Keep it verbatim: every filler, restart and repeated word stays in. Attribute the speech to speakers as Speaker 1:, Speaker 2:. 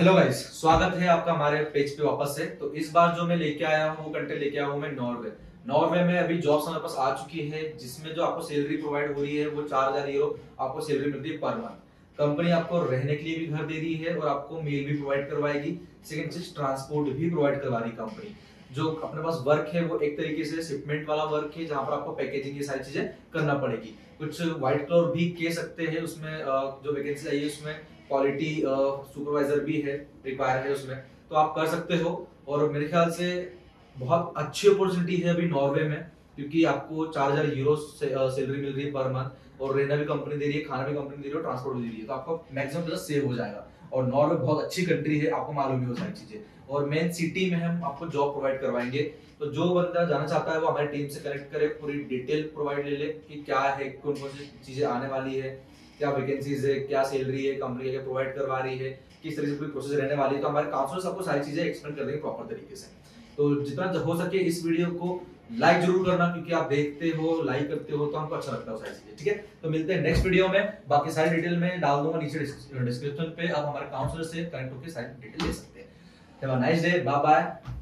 Speaker 1: Hello guys, स्वागत है आपका हमारे पेज पे वापस से। तो इस बार जो मैं लेके आया हूँ वो कंटेंट लेके आया हूँ मैं नॉर्वे। नॉर्वे में अभी जॉब्स हमारे पास आ चुकी है, जिसमें जो आपको सैलरी प्रोवाइड हो रही है वो चार हजार यूरो आपको सैलरी मिलती है पर मंथ। कंपनी आपको रहने के लिए भी घर दे रही है और आपको मील भी प्रोवाइड करवाएगी। सेकंड चीज, ट्रांसपोर्ट भी प्रोवाइड करवा रही कंपनी। जो अपने पास वर्क है वो एक तरीके से शिपमेंट वाला वर्क है, जहां पर आपको पैकेजिंग ये सारी चीजें करना पड़ेगी। कुछ व्हाइट कलर भी कह सकते हैं उसमें। जो वैकेंसी आई है उसमें क्वालिटी सुपरवाइजर भी है, रिक्वायर है उसमें, तो आप कर सकते हो। और मेरे ख्याल से बहुत अच्छी अपॉर्चुनिटी है अभी नॉर्वे में, क्योंकि आपको चार हजार यूरो सैलरी मिल रही है पर मंथ, और रहना भी कंपनी दे रही है, खाना भी कंपनी दे रही है, ट्रांसपोर्ट भी दे रही है, तो आपको मैक्सिमम पैसा सेव हो जाएगा। और नॉर्वे बहुत अच्छी कंट्री है, आपको मालूम ही हो सारी चीजें। और मेन सिटी में हम आपको जॉब प्रोवाइड करवाएंगे। तो जो बंदा जाना चाहता है वो हमारी टीम से कनेक्ट करे, पूरी डिटेल प्रोवाइड ले ले कि क्या है, कौन कौन सी चीजें आने वाली है, क्या वैकेंसीज है, क्या सैलरी है, कंपनी क्या प्रोवाइड करवा रही है, किस तरह से पूरी प्रोसेस रहने वाली है। तो हमारे काउंसलर्स आपको सारी चीजें एक्सप्लेन कर देंगे प्रॉपर तरीके से। तो जितना हो सके इस वीडियो को लाइक जरूर करना, क्योंकि आप देखते हो, लाइक करते हो तो हमको अच्छा लगता है सारी चीजें। ठीक है, तो मिलते हैं नेक्स्ट वीडियो में। बाकी सारी डिटेल में डाल दूंगा नीचे डिस्क्रिप्शन पे, आप हमारे काउंसलर से कनेक्ट होकर सारी डिटेल ले सकते हैं। Have a nice day, bye bye.